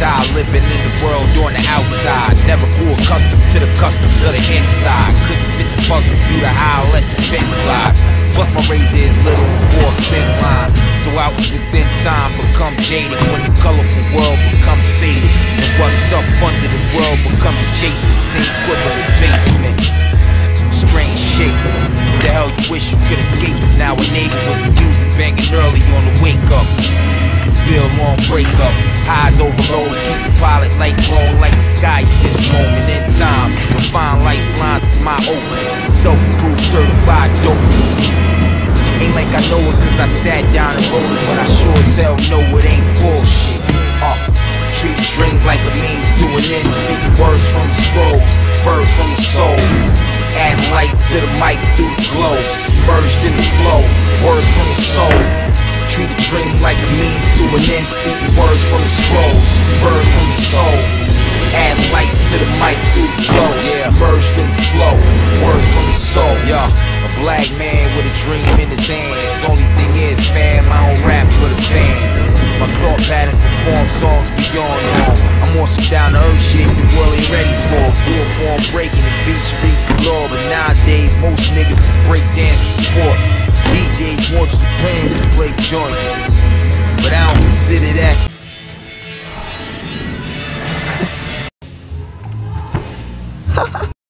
tired living in the world on the outside. Never grew accustomed to the customs of the inside. Couldn't fit the puzzle due to how I let the pen glide. Plus my razor is little for a thin line. So out within time become jaded when the colorful world becomes faded. And what's up under the world becomes adjacent. Same equivalent basement. Strange shape. The hell you wish you could escape is now enabled with the music banging early on the wake up. Bill long breakup. Highs over lows, keep the pilot light glowing like the sky at this moment in time. Refine life's lines is my opus. Self-approved, certified dopest. Ain't like I know it cause I sat down and wrote it, but I sure as hell know it ain't bullshit. Treat a dream like a means to an end. Speaking words from the scrolls, verbs from the soul. Add light to the mic through the glow. Submerged in the flow, words from the soul. Treat a dream like a means to an end. Speaking words from the scrolls, verbs from the soul. Add light to the mic through the glow. Submerged in the flow, words from the soul. A black man with a dream in his hands. Only thing is, fam, I don't rap for the fans. My thought patterns perform songs beyond norm. I'm on some down to earth shit the world ain't ready for. Grew up on breaking the beat street galore, but nowadays most niggas just break dance and sport. DJs want you to pay them to play joints.